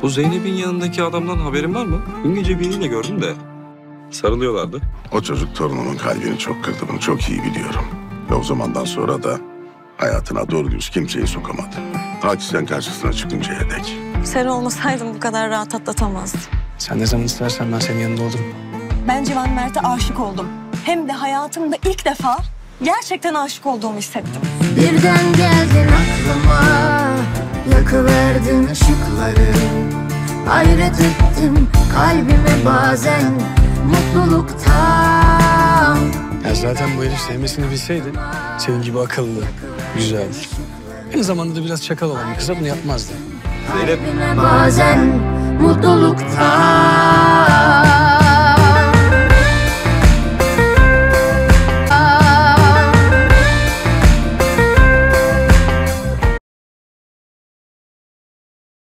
Bu Zeynep'in yanındaki adamdan haberin var mı? Dün gece biriyle gördüm de sarılıyorlardı. O çocuk torunumun kalbini çok kırdı, bunu çok iyi biliyorum. Ve o zamandan sonra da hayatına doğru düz kimseyi sokamadı. Ta ki sen karşısına çıkıncaya dek. Sen olmasaydın bu kadar rahat atlatamazdım. Sen ne zaman istersen ben senin yanında olurum. Ben Civan Mert'e aşık oldum. Hem de hayatımda ilk defa gerçekten aşık olduğumu hissettim. Birden geldin aklıma, yakıverdin ışıkları. Hayret ettim kalbime bazen mutluluktan. Ya zaten bu herif sevmesini bilseydi senin gibi akıllı, güzel. Aynı zamanda da biraz çakal olan bir kıza bunu yapmazdı. Zeynep. Kalbime bazen mutluluktan.